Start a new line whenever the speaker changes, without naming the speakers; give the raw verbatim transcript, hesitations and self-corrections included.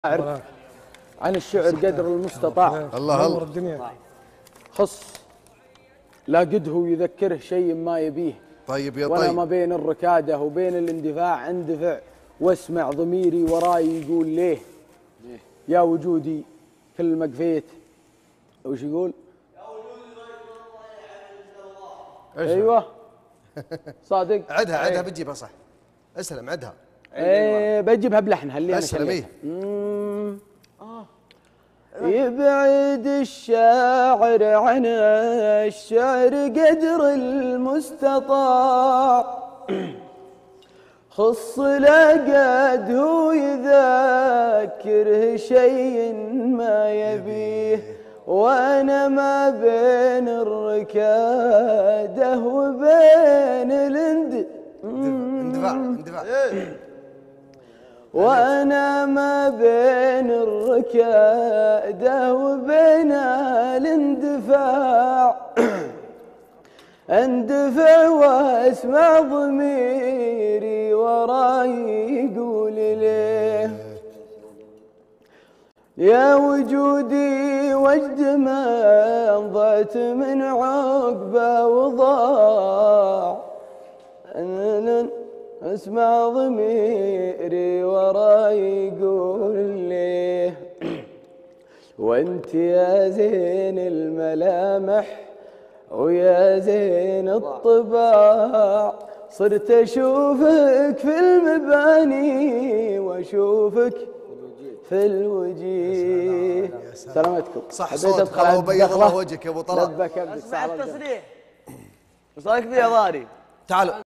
أعرف عن الشعر قدر المستطاع.
الله الله الدنيا
خص لا قد هو يذكره شيء ما يبيه.
طيب يا
طيب وانا ما بين الركاده وبين الاندفاع اندفع واسمع ضميري وراي يقول ليه يا وجودي كل ما قفيت. وش يقول؟ يا وجودي ضيف الله. ايوه صادق.
عدها عدها بتجيبها صح. اسلم عدها.
ايه بجيبها بلحنها اللي انا
اسلم.
آه. يبعد الشاعر عن الشعر قدر المستطاع. خص لقد هو يذكره شيء ما يبيه وانا ما بين الركاده وبين الاند
اندفاع اندفاع
وانا ما بين الركاده وبين الاندفاع. اندفع واسمع ضميري وراي يقول ليه يا وجودي وجد ما ضعت من عقبه وضاع. اسمع ضميري وراي يقول ليه وانت يا زين الملامح ويا زين الطباع. صرت اشوفك في المباني واشوفك في الوجيه. سلامتكم.
صح صوتك الله وبيض الله وجهك يا ابو طلال.
لبك ابدك.
اسمع التصريح. وش رايك فيه يا ضاري؟
تعال